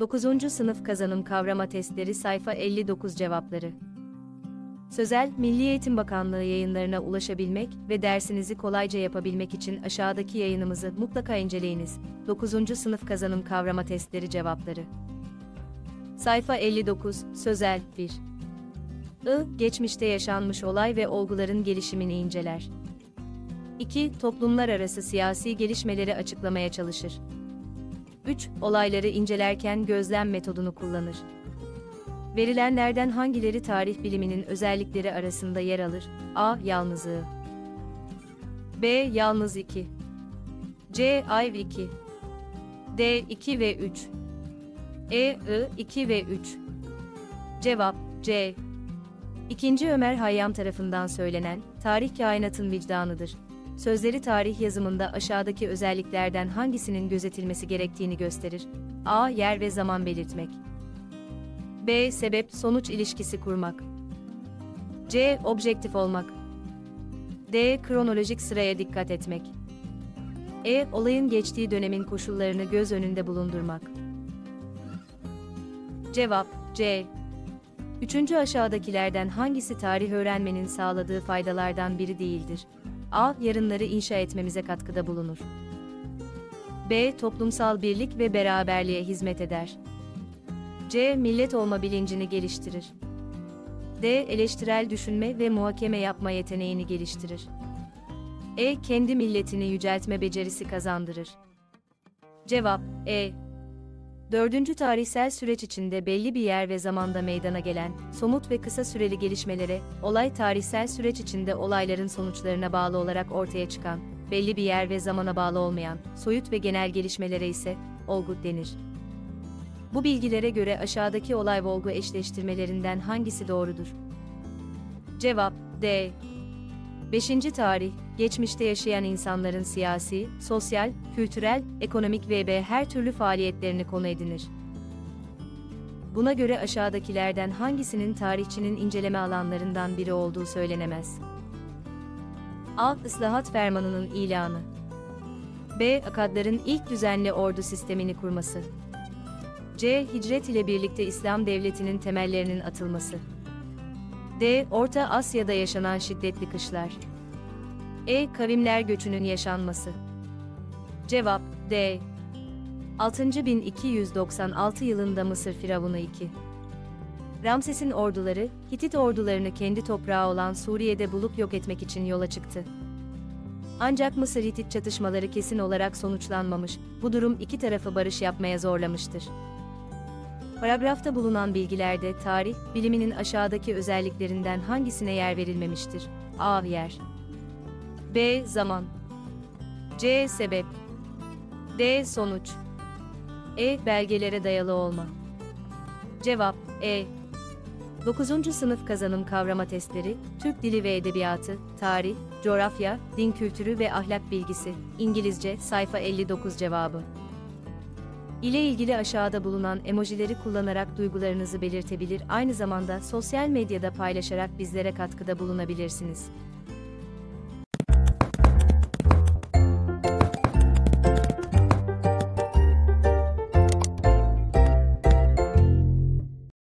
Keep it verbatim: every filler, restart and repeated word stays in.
dokuzuncu Sınıf Kazanım Kavrama Testleri Sayfa elli dokuz Cevapları. Sözel, Milli Eğitim Bakanlığı yayınlarına ulaşabilmek ve dersinizi kolayca yapabilmek için aşağıdaki yayınımızı mutlaka inceleyiniz. dokuzuncu Sınıf Kazanım Kavrama Testleri Cevapları. Sayfa elli dokuz, Sözel, bir. I. Geçmişte yaşanmış olay ve olguların gelişimini inceler. iki. Toplumlar arası siyasi gelişmeleri açıklamaya çalışır. üç. Olayları incelerken gözlem metodunu kullanır. Verilenlerden hangileri tarih biliminin özellikleri arasında yer alır? A. Yalnızlığı. B. Yalnız iki. C. Ayv iki. D. iki ve üç. E. I. iki ve üç. Cevap C. İkinci Ömer Hayyam tarafından söylenen, tarih kainatın vicdanıdır. Sözleri tarih yazımında aşağıdaki özelliklerden hangisinin gözetilmesi gerektiğini gösterir? A. Yer ve zaman belirtmek. B. Sebep-sonuç ilişkisi kurmak. C. Objektif olmak. D. Kronolojik sıraya dikkat etmek. E. Olayın geçtiği dönemin koşullarını göz önünde bulundurmak. Cevap C. Üçüncü aşağıdakilerden hangisi tarih öğrenmenin sağladığı faydalardan biri değildir? A. Yarınları inşa etmemize katkıda bulunur. B. Toplumsal birlik ve beraberliğe hizmet eder. C. Millet olma bilincini geliştirir. D. Eleştirel düşünme ve muhakeme yapma yeteneğini geliştirir. E. Kendi milletini yüceltme becerisi kazandırır. Cevap E. Dördüncü tarihsel süreç içinde belli bir yer ve zamanda meydana gelen, somut ve kısa süreli gelişmelere, olay tarihsel süreç içinde olayların sonuçlarına bağlı olarak ortaya çıkan, belli bir yer ve zamana bağlı olmayan, soyut ve genel gelişmelere ise, olgu denir. Bu bilgilere göre aşağıdaki olay ve olgu eşleştirmelerinden hangisi doğrudur? Cevap D. Beşinci tarih, geçmişte yaşayan insanların siyasi, sosyal, kültürel, ekonomik ve her türlü faaliyetlerini konu edinir. Buna göre aşağıdakilerden hangisinin tarihçinin inceleme alanlarından biri olduğu söylenemez? A. Islahat Fermanı'nın ilanı. B. Akadların ilk düzenli ordu sistemini kurması. C. Hicret ile birlikte İslam devletinin temellerinin atılması. D. Orta Asya'da yaşanan şiddetli kışlar. E. Kavimler göçünün yaşanması. Cevap D. altı bin iki yüz doksan altı yılında Mısır Firavunu iki. Ramses'in orduları, Hitit ordularını kendi toprağı olan Suriye'de bulup yok etmek için yola çıktı. Ancak Mısır-Hitit çatışmaları kesin olarak sonuçlanmamış, bu durum iki tarafı barış yapmaya zorlamıştır. Paragrafta bulunan bilgilerde tarih, biliminin aşağıdaki özelliklerinden hangisine yer verilmemiştir? A. Yer. B. Zaman. C. Sebep. D. Sonuç. E. Belgelere dayalı olma. Cevap E. dokuzuncu Sınıf Kazanım Kavrama Testleri, Türk Dili ve Edebiyatı, Tarih, Coğrafya, Din Kültürü ve Ahlak Bilgisi, İngilizce, sayfa elli dokuz cevabı. İle ilgili aşağıda bulunan emojileri kullanarak duygularınızı belirtebilir, aynı zamanda sosyal medyada paylaşarak bizlere katkıda bulunabilirsiniz.